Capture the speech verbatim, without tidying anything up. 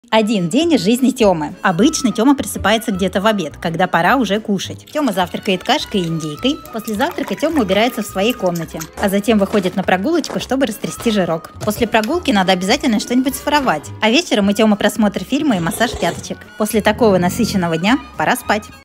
Один день из жизни Тёмы. Обычно Тёма просыпается где-то в обед, когда пора уже кушать. Тёма завтракает кашкой и индейкой. После завтрака Тёма убирается в своей комнате, а затем выходит на прогулочку, чтобы растрясти жирок. После прогулки надо обязательно что-нибудь своровать. А вечером у Тёмы просмотр фильма и массаж пяточек. После такого насыщенного дня пора спать.